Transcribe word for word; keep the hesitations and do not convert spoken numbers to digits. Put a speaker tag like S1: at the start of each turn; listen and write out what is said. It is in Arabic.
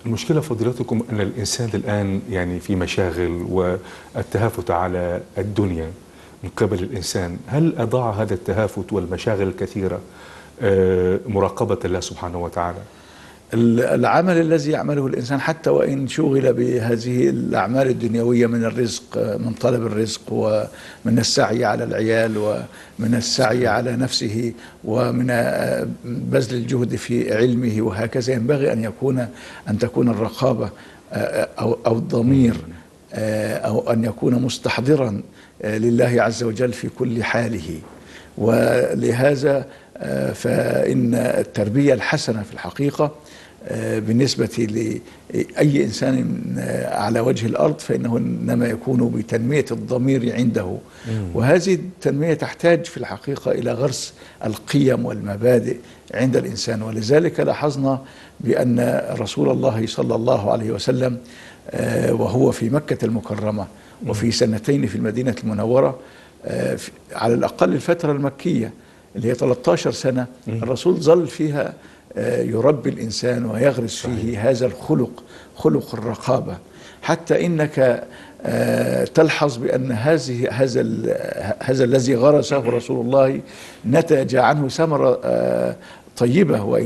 S1: المشكلة فضيلتكم أن الإنسان الآن يعني في مشاغل والتهافت على الدنيا من قبل الإنسان، هل أضاع هذا التهافت والمشاغل الكثيرة آه، مراقبة الله سبحانه وتعالى؟
S2: العمل الذي يعمله الإنسان حتى وإن شغل بهذه الأعمال الدنيوية من الرزق، من طلب الرزق ومن السعي على العيال ومن السعي على نفسه ومن بذل الجهد في علمه وهكذا، ينبغي أن يكون أن تكون الرقابة أو أو الضمير أو أن يكون مستحضرا لله عز وجل في كل حاله. ولهذا فإن التربية الحسنة في الحقيقة بالنسبة لأي إنسان على وجه الأرض فإنه إنما يكون بتنمية الضمير عنده، وهذه التنمية تحتاج في الحقيقة إلى غرس القيم والمبادئ عند الإنسان. ولذلك لاحظنا بأن رسول الله صلى الله عليه وسلم وهو في مكة المكرمة وفي سنتين في المدينة المنورة، على الأقل الفترة المكية اللي هي ثلاثة عشر سنة، الرسول ظل فيها يربي الإنسان ويغرس فيه هذا الخلق، خلق الرقابة، حتى إنك تلحظ بأن هذه هذا هذا الذي غرسه رسول الله نتج عنه ثمرة طيبة.